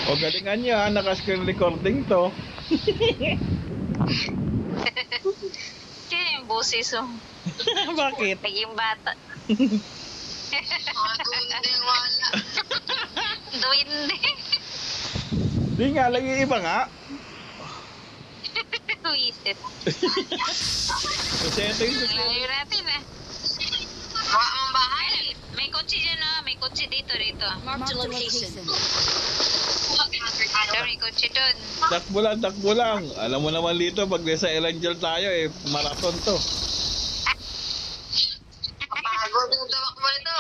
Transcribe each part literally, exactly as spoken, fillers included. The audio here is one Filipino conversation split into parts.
O galingan nyo ha, naka-screen recording to. Kaya yung boses oh. Bakit? Naging bata. Mga duwende wala. Duwende. Di nga, lagi iba nga. Wisit. Kasi ito yung Layo natin ah. Mga ang bahay. May kotse dyan ah. May kotse dito rito. Marked a location. Ano, may kotse dun. takbo lang, takbo lang. Alam mo naman dito, pag nasa Elangel tayo eh, marathon to. Pagod yung tawak mo nito.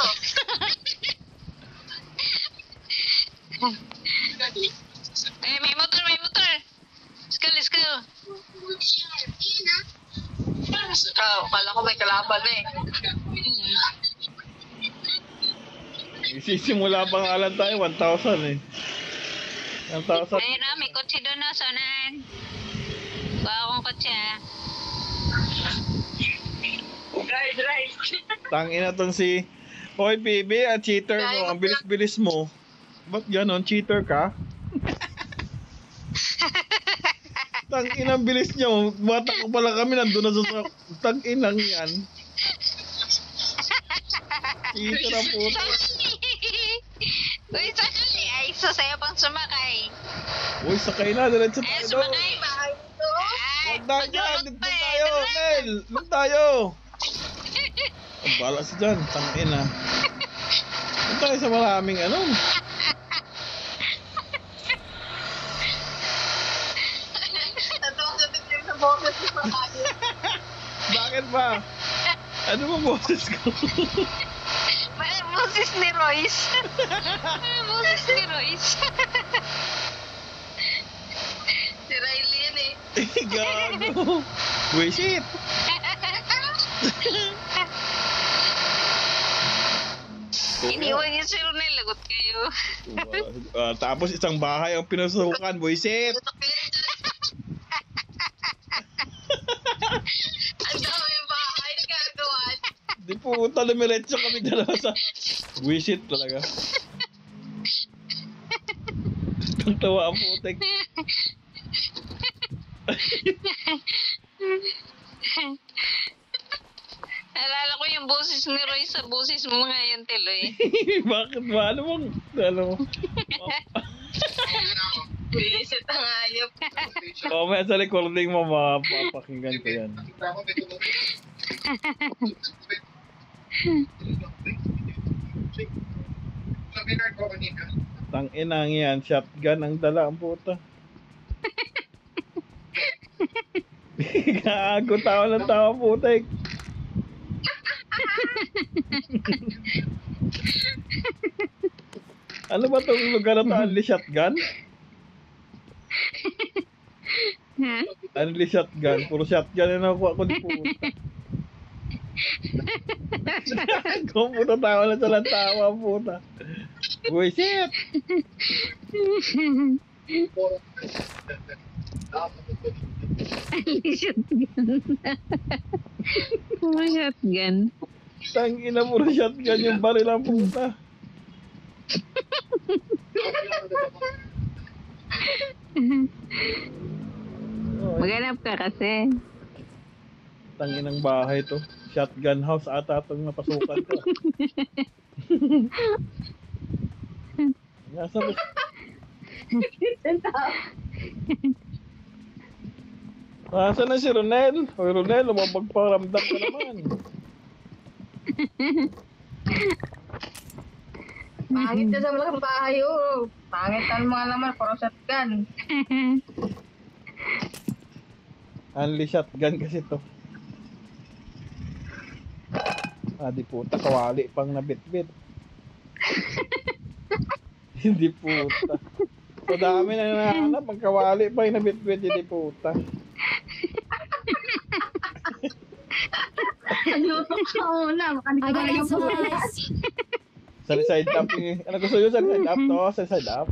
Eh, may motor, may motor. Let's go, let's go. Ikaw, kala ko may kalaban eh. Isisimula pa nga lang tayo, one thousand eh. one thousand. Ayun na, may kotse doon na, sonan. Kuha akong kotse ah. Drive, drive. Tangina tong si... Hoy, baby, at cheater mo. Ang bilis-bilis mo. Ba't ganon? Cheater ka? Tangina, ang bilis niyo. Bata ko pala kami, nandun na sa... Tanginang yan. Cheater ang puto. Uy, sakali. Ay, sasaya pang sumakay. Uy, sakay na. Diretso Ay, tayo. sumakay. Bahay ito. Ay, Huwag na dyan. pagdulot Dito pa eh. tayo. Tara. Mel, doon tayo. Ang balas dyan. Tangina. Doon tayo sa maraming ano. Natawag sa tingin sa boses mo sa kanya. Bakit ba? Ano ba boses ko? May boses ni Royce. May boses ni Royce. Si Riley yan eh. Gago. Wait, shit. Iniwan niya si Ronel. Lagot kayo. Ah, tapos isang bahay ang pinasukan, boyset. Ang dami bahay na gagawan. Di puta, lumiretso kami dalawa sa... Wisit talaga. Ang tawa ang putek. Alala ko yung boses ni Royce sa boses mo ngayon, Teloy. Bakit ba? Ano bang... Ano? Visit ang ayop. Oh, may sa recording mo, mapapakinggan ko yan. Tang-inang yan, shotgun ang dala ang puta. Gago, tawa ng tawa putek. Ano ba tong lugar na to? Only shotgun? Ha? Only shotgun? Puro shotgun na nakuha ko ni puta. Kung puta tawa na sa tawa puta. Uy, shit! Shotgun. Puro shotgun. Tangina, puro shotgun yung baril ang puta. Maghanap ka kasi. Tanginang bahay to. Shotgun house ata itong napasukan ko. Nasa ba? Nasa na si Ronel? Hoy Ronel, lumabagparamdam ka naman. Pangit ka sa malaking bahay oh. Pangit ang mga laman, puro shotgun. Only shotgun kasi to. Ah, di puta, kawali pang nabitbit. Hindi puta. So dami na nahanap, ang kawali pa yung nabitbit, hindi puta. Naglutok ka muna, I got supplies. Sa side up eh. Ano gusto yun? Sa side up to? Sa side up?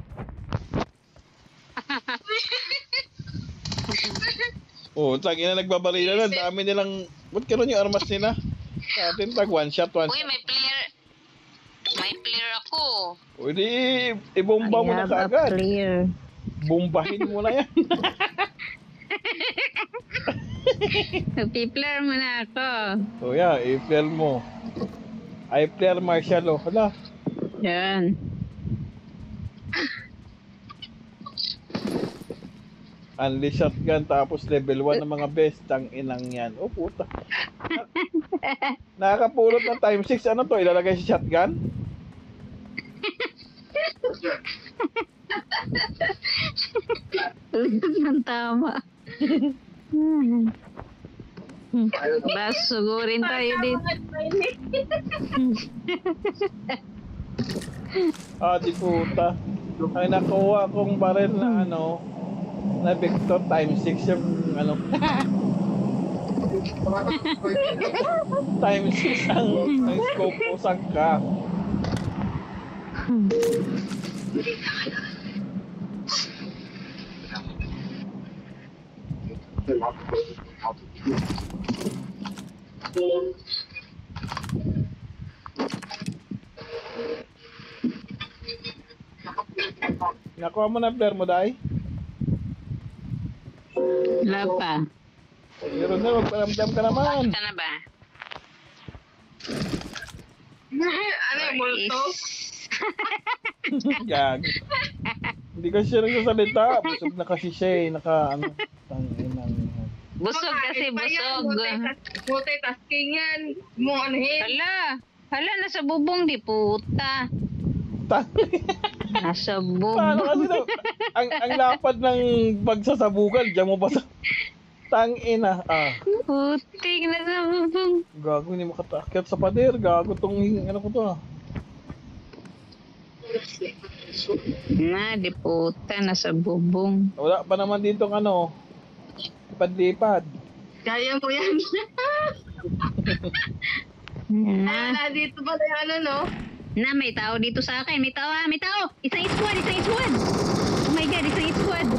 Oh, tagi na nagbabarila na. Dami nilang... Ba't karoon yung armas nila? Sa atin tag one shot, one Uy, shot. may player. May player ako ako. O di, ibomba mo I na have a kaagad. clear. Bombahin mo na yan. Nagpi-flare mo na ako. O yeah, i-flare mo. I flare Marshall, oh. Hala. Yan. Unli shotgun, tapos level one ng mga best. Ang inang yan. Oh, puta. Nakakapulot ng time six. Ano to? Ilalagay sa shotgun? Ulit ng tama. Bas, sugurin tayo dito. Ah, di puta. Ay, nakuha kong baril na ano, na Victor time six yung ano. time six ang, ang scope mo sangka. Nakuha mo na flare mo, Day? Wala pa. Meron na, magparamdam ka naman. Ito na ba? Ano yung multo? Gag. Hindi kasi siya nagsasalita. Busog na kasi siya eh. Naka, ano, tanginang. Busog kasi, busog. Multitasking yan. Mo anuhin. Hala. Hala, nasa bubong di puta. Tang- Nasa Paano kasi bubong. na, ang, ang lapad ng pagsasabukan, diyan mo ba sa tangina. Ah, Putik, nasa bubong. gago, hindi makatakyat sa pader. Gago tong, ano ko to ah. Na, di puta, nasa bubong. Wala pa naman dito ano, lipad-lipad. Kaya mo yan. Na, Ah, dito ba yung ano, no? na, may tao dito sa akin. May tao, ah, may tao. Isang squad, isang squad. Oh my God, isang squad.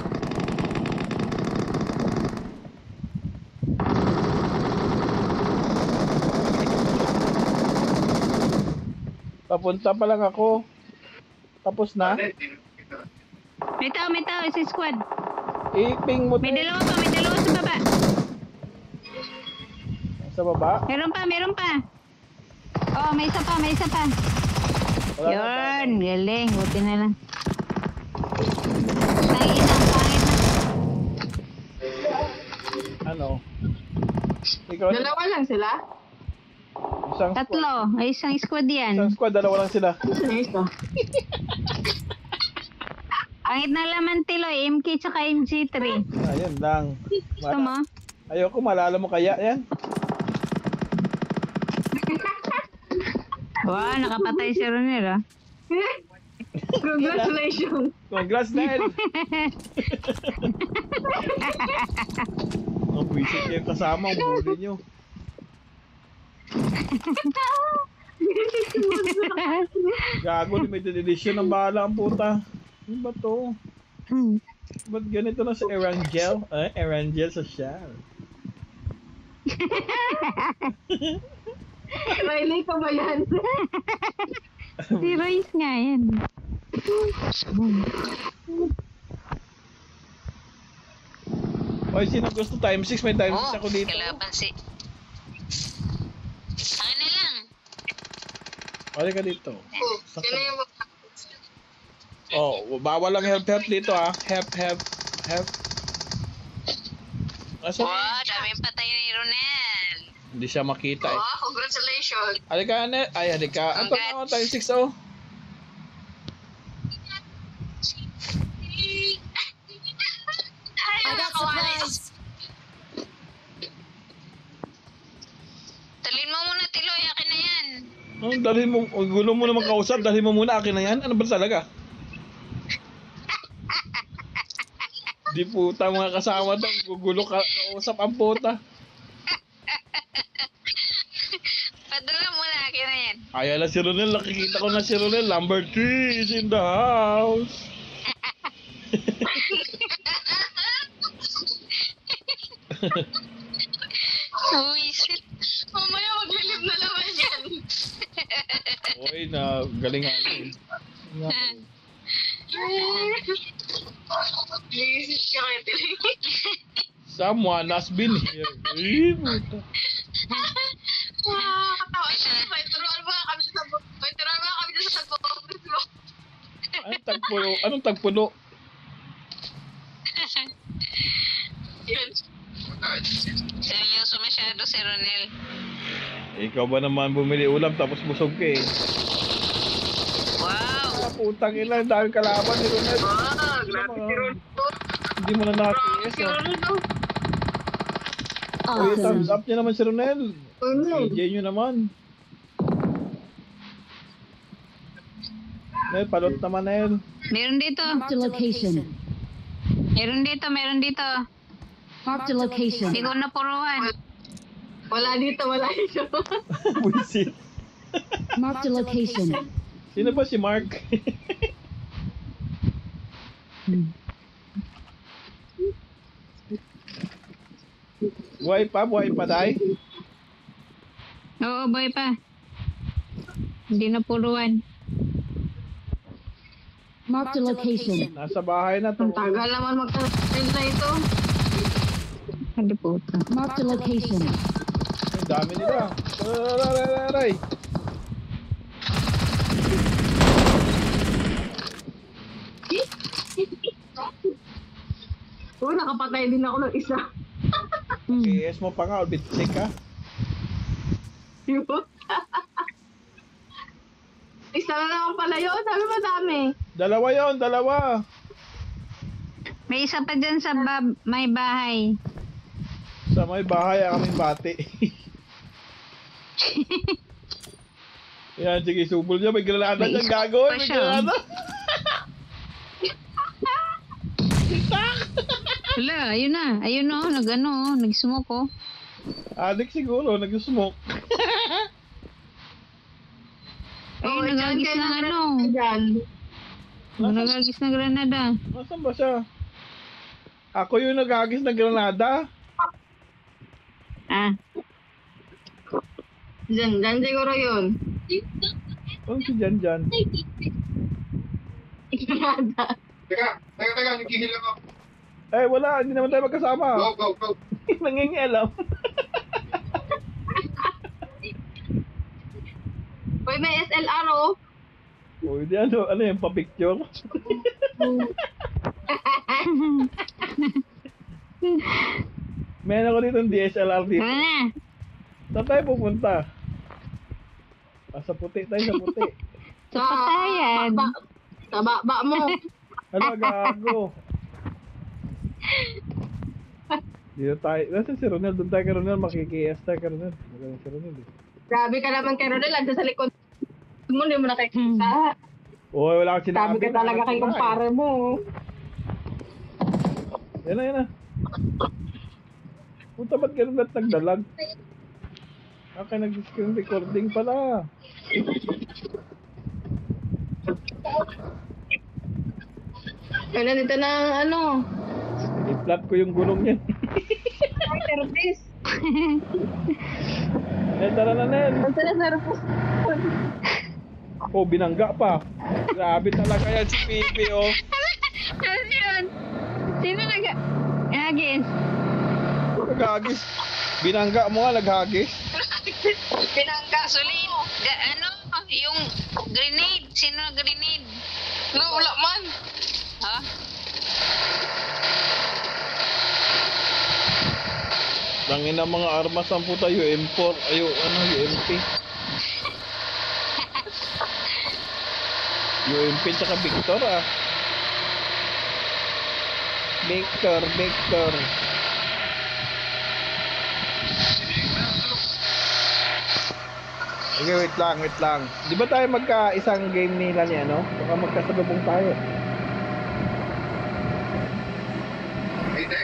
Papunta pa lang ako. Tapos na. May tao, may tao, isang squad. Iping mo to. May dalawa pa, may dalawa sa baba. Sa baba. Meron pa, meron pa. Oh, may isa pa, may isa pa. Wala na Yun, galing. Buti na lang. Tangin na, pangit na. Ano? Ikaw, Dalawa lang sila? isang squad. Tatlo. Ay, isang squad Isang yan. squad, dalawa lang sila. Ano ito? Pangit na laman tiloy, M K tsaka M G three. Ayun lang. Gusto mo? Ayoko, malala mo kaya yan. Wow, nakapatay si Ronel, ah. Congratulations. Congrats, Ned! Ang visit niyo yung kasama, ang bully niyo. Gago, limited edition ng bahala ang puta. Ano ba to? Ba't ganito na sa Erangel? Eh, Erangel sa Shell. Riley ka ba yan? Si Royce nga yan. Oy, sino gusto time six? May time six ako dito. kalaban si... Ano na lang? Oy, ka dito. Sino yung Oh, bawal lang help help dito ah. Help help help. Asa? Wow, daming patay ni Ronel. Hindi siya makita eh. Oh, congratulations. Halika, Anet. Ay, halika. Ito na ako, time six oh. I got supplies. Talin mo muna, Tiloy. Akin na yan. Oh, dalhin mo, oh, gulo mo naman kausap, dalhin mo muna, akin na yan. Ano ba talaga? Di puta mga kasama daw, gugulo ka, kausap ang puta. Padala muna, akin na yan. Ay, ala si Ronel, nakikita ko na si Ronel. Number three is in the house. Uwisit. Mamaya maglilib na naman yan. Oy, na, galing nga ako eh. Galing nga ako eh. Iisip ka kayo, Tiling. Someone has been here. Eh, puta. Ah, katawa siya. May turuan ba kami sa sabog? May turuan ba kami sa sabog? Anong tagpulo? Anong tagpulo? Yun. Seryoso masyado si Ronel. Ikaw ba naman bumili ulam tapos busog ka eh? Wow! Ah, putang ina, ang daming kalaban ni Ronel. Ah, grabe si Ron. Hindi mo na nakakiyas Si ah. Ron, no? Uy, Awesome. thumbs up niya naman si Ronel. Ronel. C J nyo naman. Nel, palot naman Nel. Meron dito. Marked a location. Meron dito, meron dito. Marked a location. Hindi ko napuruan. Wala dito, wala dito. Buisit. Marked a location. Sino ba si Mark? Buhay pa, buhay pa tayo. Oo, boy pa. Hindi napuruan. Marked a location. Nasa bahay na to. Ang tagal naman magtagal na ito. Hindi puta. Marked a location. Ang dami nila. Aray. Oo, nakapatay din ako ng isa. K S mo pa nga, bit sick ha. Yun. Isa na naman pala yun. Sabi madami. Dalawa yon, dalawa. May isa pa dyan sa bab may bahay. Sa may bahay ang aming bati. Yan, sige, subol niya. May granada May dyan, isa gago. pa May siya. granada. Hala, ayun na. Ayun o, nag-ano, nag-smoke o. Adik siguro, nag-smoke. Oo, Ayun, nagagis dyan, ng dyan, ano. dyan. Nagagis ng granada. Nasaan ba siya? Ako yung nagagis ng granada. Ah, Dyan, dyan siguro yun. Ano si Jan Jan? Ikanada. Teka, teka, teka, nagkihil ako. Eh, wala. Hindi naman tayo magkasama. Go, go, go. Nangingialam. Uy, may S L R oh. O, hindi ano, ano yung pa-picture? Meron ako dito ng D S L R dito. tara na. Saan tayo pupunta? Ah, sa puti tayo, sa puti. Sa patayan. Ba, sa baba mo. Ano, gago? Dito tayo. Nasa si Ronel? Doon tayo kay Ronel. Makikiyas tayo kay Ronel. Magaling si Ronel eh. Grabe ka naman kay Rodel. Andiyan sa likod mo, hindi mo nakikita. Uy, wala akong Sabi sinabi. ka talaga kay kumpare mo. Yan na, yan na. Puta, ba't ganun ba't nagdalag? Okay, nag-screen recording pala. Kaya dito na ano. I-flat ko yung gulong niyan. Ay, service. Nel, tara na, Nel. Ang sila service. Oh, binangga pa. Grabe talaga yan si Pipi, oh. Ano yun? Sino nag... Agis? Naghagis. Binangga mo nga, naghagis. Pinangga. Gasolin. Ga, ano? Yung grenade. Sino na grenade? No, wala man. Ha? Tangin ang mga armas ang puta, U M four, ayo, ano, U M P. U M P tsaka Victor, ah. Victor, Victor. Okay, wait lang, wait lang. Di ba tayo magka-isang game nila niya, no? Baka magkasalubong tayo. Hindi.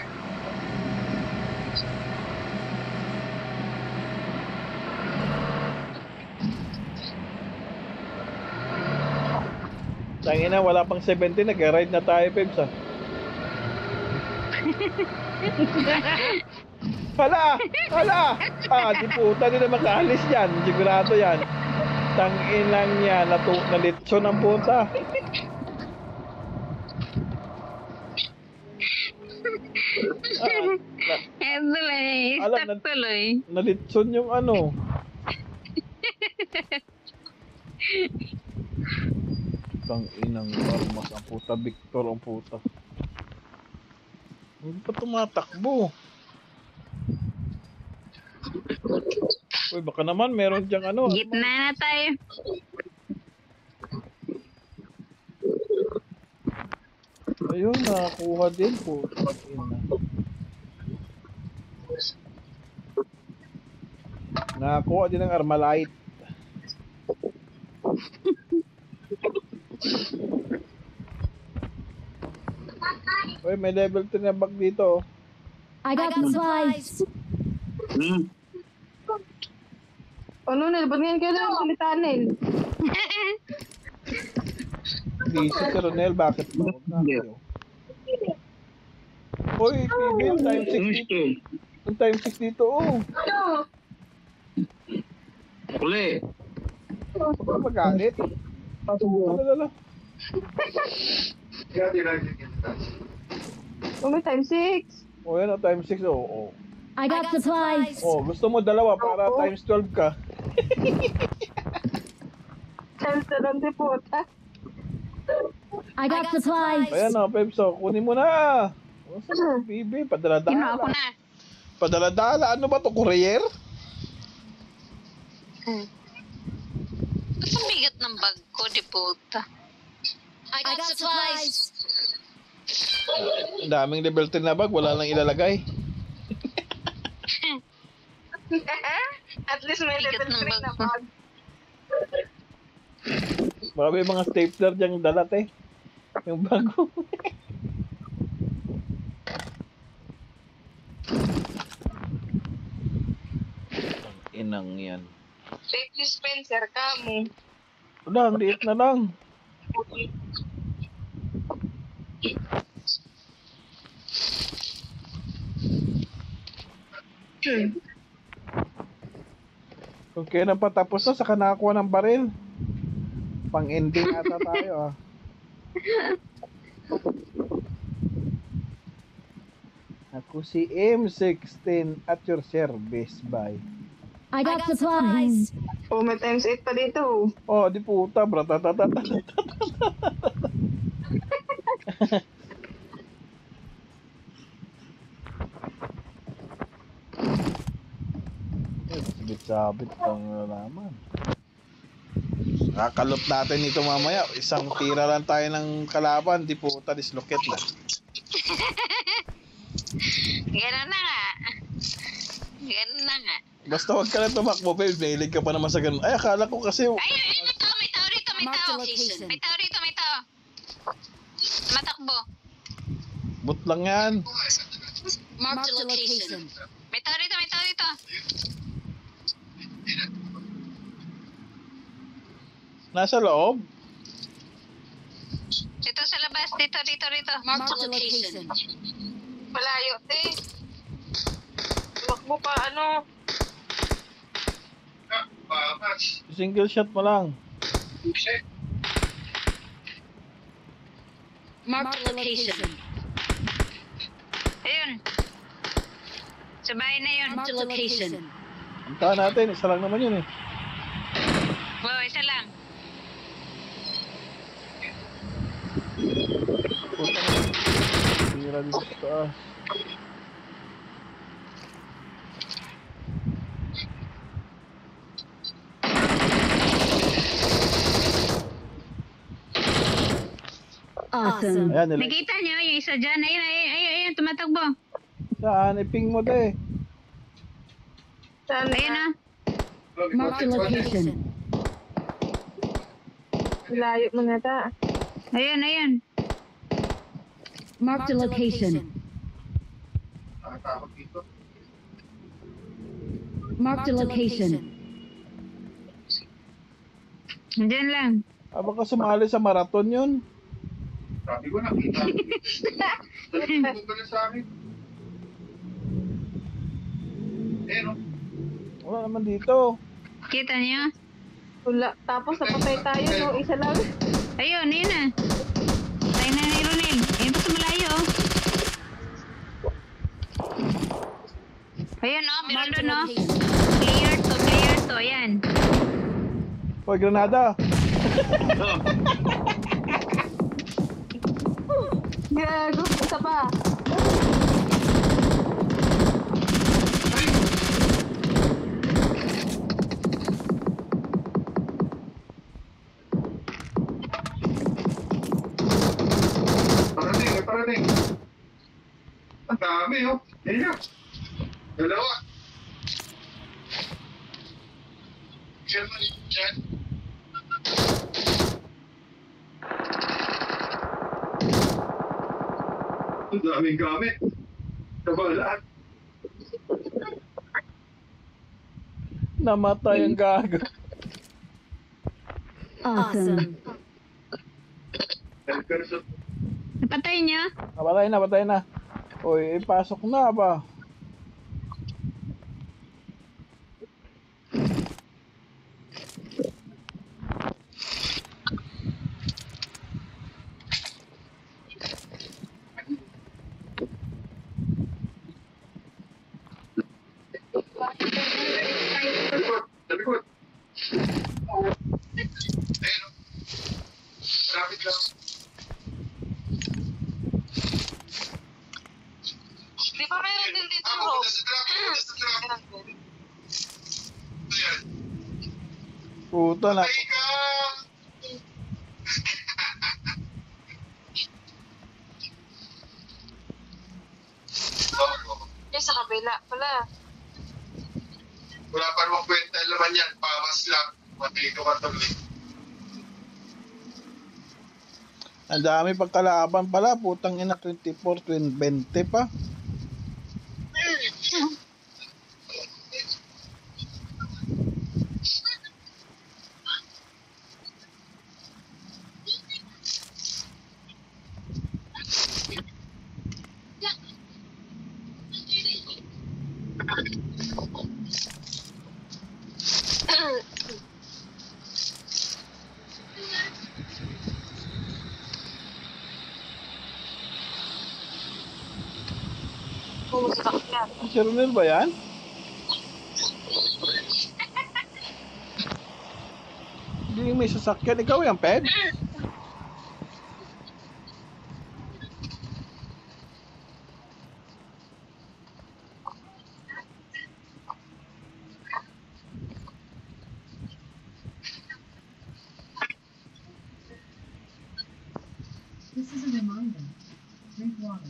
Tangin na, wala pang seventeen, nag-ride na tayo, Pebs, ah. Hala! Hala! Ah, di puta, di na makaalis yan. Sigurado yan. Tanginang niya, natu nalitso ng puta. Ah, na, Eh, tuloy. Alam, Stop na- tuloy. nalitson yung ano. Tanginang armas ang puta, Victor ang puta. Hindi pa tumatakbo. Uy, baka naman meron diyang ano. Gitna na tayo. Ayun, nakakuha din po. Ina. Nakakuha din ng Armalite. Uy, may level three na bag dito. oh. I got supplies. Ano, Nel? Ba't ngayon kayo lang salitaan, Nel? Busy si Ronel, bakit ba? Huwag na kayo. Uy, Kevin, time six dito. Yung time six dito, oh. Ano? Uli. Huwag ka magalit. Ano, lala? Kaya tinagin kita. Oh, may time six. Oh, yan, oh, time six, oh. Oh, I got supplies. oh gusto mo dalawa para Oo. times twelve ka. Chance na lang di puta. I got supplies. Ayan, oh, Peps, oh, kunin mo na. Oh, sa bibi, Sino ako padaladala. na? Padaladala, ano ba to, courier? Hmm. Ba't ang bigat ng bag ko, di puta? I got supplies. Ang daming level three na bag, wala lang ilalagay. At least may Bigat level ng three bag na ko. bag. Baka may mga stapler diyang dalat eh. Yung bago. Ang inang yan. Safe dispenser ka mo. Wala, ang liit na lang. Hmm. Kung kailan pa tapos na, saka nakakuha ng baril. Pang-ending ata tayo ah. Ako si M sixteen at your service, bye. I got supplies. Oh, may times eight pa dito. Oh, di puta, bratatatata. Sabit-sabit pang nalaman. Kakalot natin ito mamaya. Isang tira lang tayo ng kalaban, di puta, dislocate na. Ganun na nga. Ganun na nga. Basta wag ka na tumakbo, babe. Nahilig ka pa naman sa ganun. Ay, akala ko kasi... Ay, ay, ay, may tao, may tao dito, may Mark tao. the location. May tao dito, may tao. Matakbo. But lang yan. Mark the location. May tao dito, may tao dito. Nasa loob. Dito sa labas, dito, dito, dito. Mark the location. Malayo, te. Tumakbo pa, ano. Ah, pakas. Single shot mo lang. Shit. Mark the location. Ayun. Sa bahay na yun. Mark the location. Puntahan natin. Isa lang naman yun eh. Wow, isa lang. Puta. Tira dito sa taas. Awesome. Ayan, nila. Nakita niyo yung isa dyan. Ayun, ayun, ayun, ayun, tumatakbo. Saan? Iping mo de. Saan Ayun na? ah. Mark the location. Malayo mo na ta. Ayun, ayun. Mark the location. Nakatakot dito. Mark the location. Diyan lang. Ah, baka sumali sa marathon yun. Sabi ko, nakita. Talagang ko na sa akin. Eh, no? Wala naman dito. Kita niyo? Wala. Tapos napatay tayo, no? Isa lang. Ayun, yun na. Tayo na ni Ronel. Ayun pa sa malayo. Ayun, oh. Meron Marked a doon, oh. location. Player to, player to. Ayan. Hoy, granada. Gago, isa pa. Parating, may parating. Ang dami, oh. Yan yan. Dalawa. Diyan man, diyan. Ang daming gamit. Nabalaan. Namatay ang gago. Awesome. Nagkarasot. Napatay niya. Napatay na, patay na. Uy, ipasok na ba? Sa likod, sa likod. Ayun, oh. Malapit lang. Di ba meron din dito, Ako, Rob? nasa trap, nasa trap. Ayan. Puta na. Patay ka! Oo. Yung sa kabila pala. Wala pa namang kwenta yung laman yan. Pamas lang. Pati ka matuloy. Ang dami pagkalaban pala. Putang ina, twenty-four, twenty pa. Pumusok yan. Si Ronel ba yan? Hindi may sasakyan. Ikaw yan, Ped? This is a reminder. Drink water.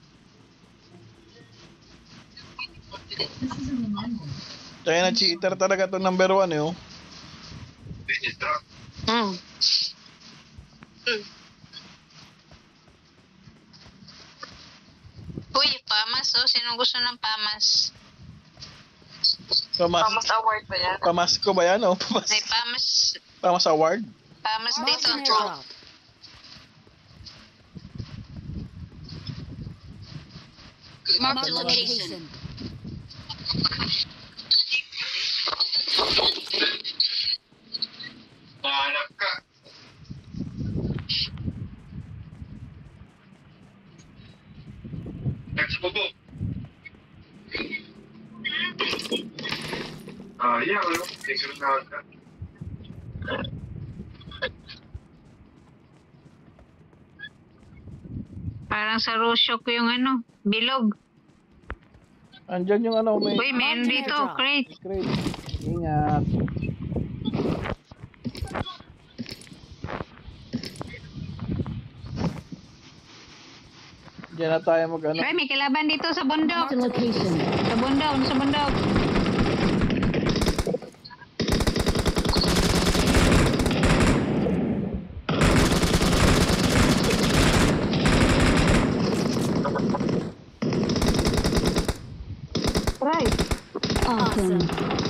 This is a reminder. Kaya na cheater talaga to number one eh. Oh. Hindi, drop. Hmm. Uy, pamas, oh. Sino gusto ng pamas? Pamas, Pamas award ba yan? pamas ko ba yan? Oh? Pamas, May pamas. pamas award? Pamas dito. Marked an airdrop. Marked a location. Nahanap ka. Next po po. Ah, yeah, ano? Thanks for the ka. Parang sa Rosyok yung ano, bilog. Andyan yung ano, may Uy, meron dito, crate. crate. Ingat. Diyan na tayo mag ano. Uy, may kalaban dito sa bundok. Marked a location. Sa bundok, sa bundok. Right. Awesome.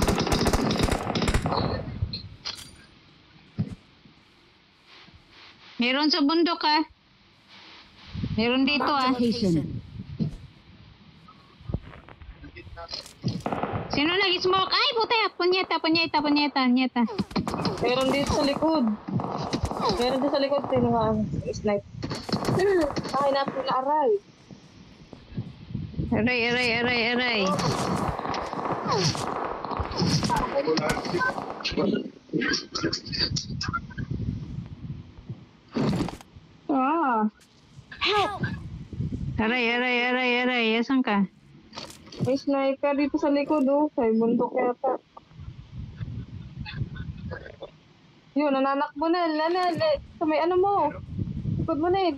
Meron sa bundok, ah. Meron dito, ah. Marked a location. Sino nag-smoke? Ay, puta. Punyeta, punyeta, punyeta, punyeta. Meron dito sa likod. Meron dito sa likod. Sino nga ang snipe? Ay, napila aray. Aray, aray, aray, aray. Ah, Aray, aray, aray, aray. Asan ka? may sniper dito sa likod oh. Kay bundok yata. Yun, nananakbo na. Lala, la, sa may ano mo. Likod mo na eh.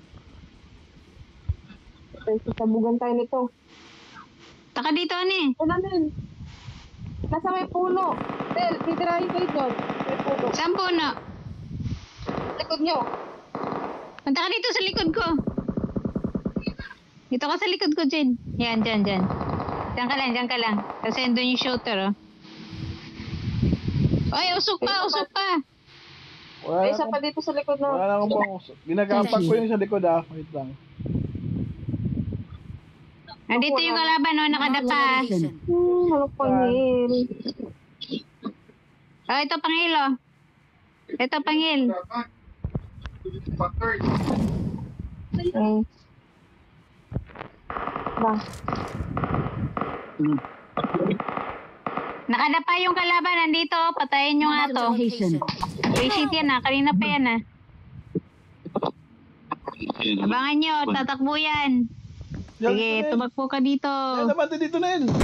Okay, sasabugan tayo nito. Taka dito, ani. Ano namin? Nasa may puno. Del, titirahin kayo doon. May puno. Saan puno? Likod nyo. Punta ka dito sa likod ko. Dito ka sa likod ko, Jen. Yan, dyan, dyan. Diyan ka lang, dyan ka lang. Kasi doon yung shooter, oh. Ay, usok pa, usok pa. Wala May na isa pa akong, dito sa likod na. wala na akong pang ginagapak ko yung sa likod ah. Wait lang. Nandito yung kalaban, oh, nakadapa. Location. Hmm, ano pa yun? Oh, ito pangil, oh. Ito pangil. Factor. Hmm. Ba? Nakadapa yung kalaban, nandito, oh. Patayin nyo nga to. Location. Patient yan, ah. Kanina pa yan, ah. Abangan nyo, tatakbo yan. Yan, Sige, ito na yun. tumakbo ka dito. Yan naman, dito na yun.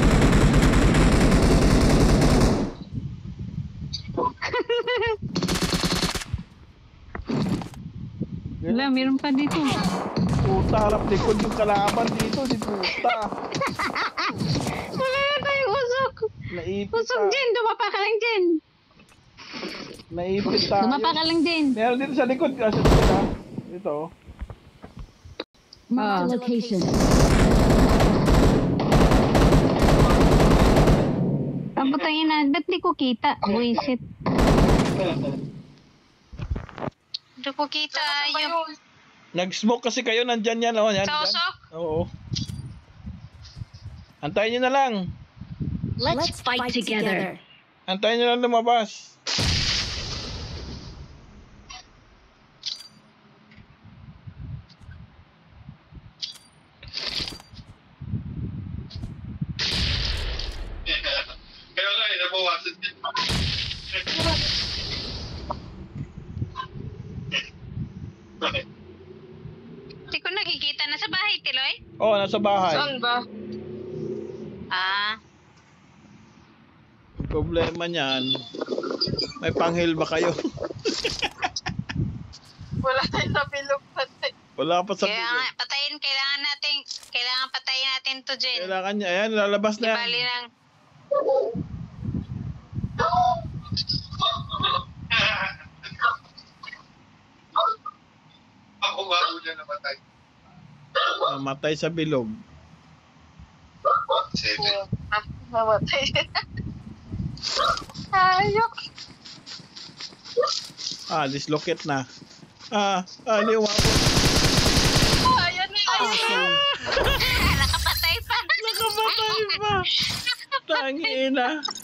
Wala, meron pa dito. Puta, harap likod yung kalaban dito. Di puta. Wala na tayong usok. Naipit Usok ta- dyan, dumapa ka lang dyan. Naipit tayo. Dumapa ka lang dyan. Meron dito sa likod. Ah, sa likod ah. Ito. oh. Marked a location. Ang putangin na, ba't di ko kita? Buisit. Di ko kita yung... Nag-smoke kasi kayo. Nandyan yan. Oh, yan, Sa yan. usok? Oo. Antayin nyo na lang. Let's fight together. Antayin nyo lang lumabas. Kaya nga, eh, nabawasan din. Di ko nakikita. Nasa bahay, Tiloy? Oo, oh, nasa bahay. Saan ba? Ah. Ang problema niyan, may panghil ba kayo? Wala tayo sa bilog patay. Wala pa sa Kaya nga, patayin. Kailangan natin, kailangan patayin natin to, Jen. kailangan niya. Ayan, lalabas Di na bali yan. lang. Ako nga una namatay. Namatay sa bilog. Seven. Namatay. Ayok. Ah, dislocate na. Ah, ah, di umabot. Ayan na. Awesome. Nakapatay pa. Nakapatay pa. Tangina.